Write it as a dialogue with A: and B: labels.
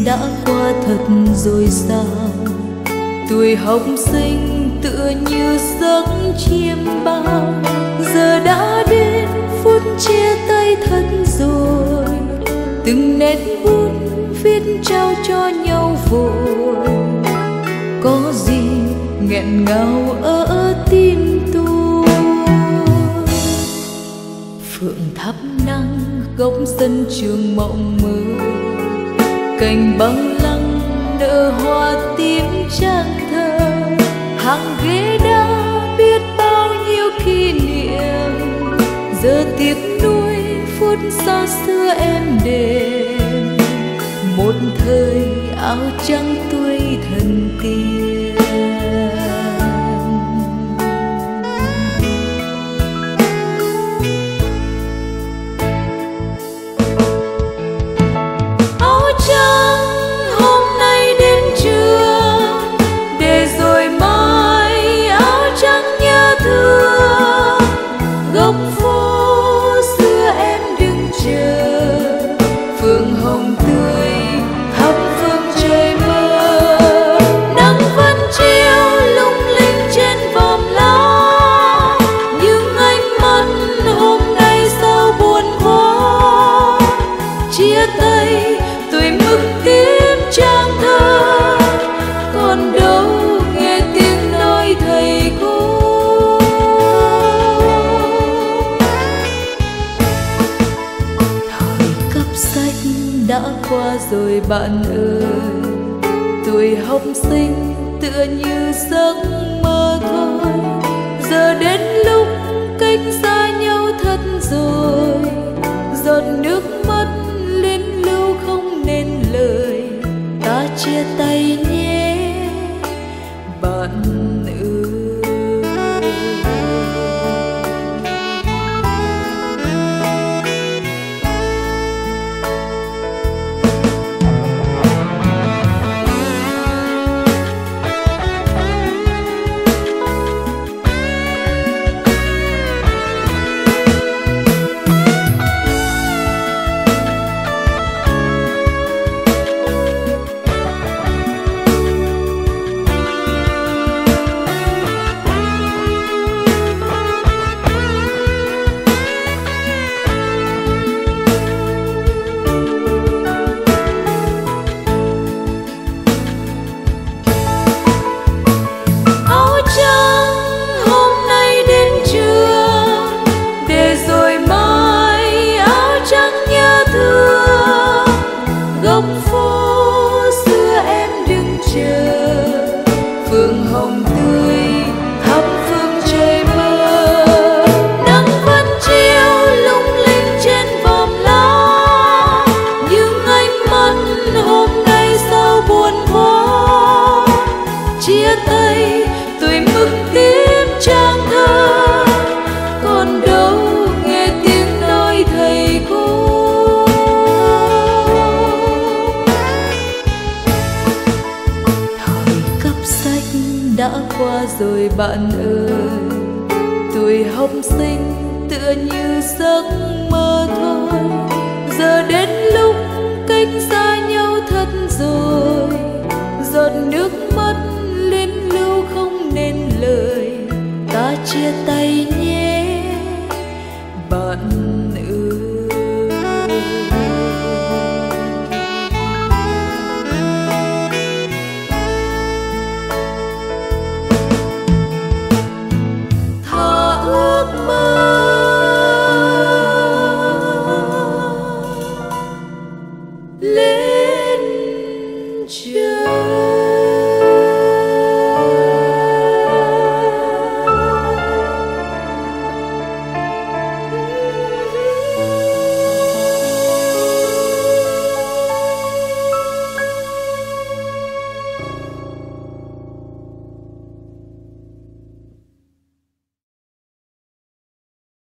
A: đã qua thật rồi sao? Tuổi học sinh tựa như giấc chiêm bao, giờ đã đến phút chia tay thật rồi. Từng nét bút viết trao cho nhau vội, có gì nghẹn ngào ở tim tôi. Phượng thắp nắng góc sân trường mộng mơ, cành băng lăng nở hoa tím trang thơ. Hàng ghế đã biết bao nhiêu kỷ niệm, giờ tiếc nuối phút xa xưa êm đềm. Một thời áo trắng tuổi thần tiên, áo trắng hôm nay đến trường, để rồi mai áo trắng nhớ thương. Góc phố xưa em đứng chờ, phượng hồng tươi thắm phương trời mơ. Nắng vẫn chiếu lung linh trên vòm lá, nhưng ánh mắt hôm nay sao buồn quá. Chia tay tuổi mực tím trang thơ, còn đâu nghe tiếng nói thầy cô. Thời cấp sách đã qua rồi bạn ơi, tuổi học sinh tựa như giấc mơ thôi. Giờ đến lúc cách xa nhau thật rồi, giọt nước mắt liên lưu không nên lời. Ta chia tay nhé bạn ơi. Góc phố xưa em đứng chờ, phượng hồng tươi thắm phương trời mơ. Nắng vẫn chiếu lung linh trên vòm lá, nhưng ánh mắt hôm nay sao buồn quá. Chia tay tuổi mực tím trang thơ, còn đâu nghe tiếng nói thầy cô. Đã qua rồi bạn ơi, tuổi học sinh tựa như giấc mơ thôi. Giờ đến lúc cách xa nhau thật rồi, giọt nước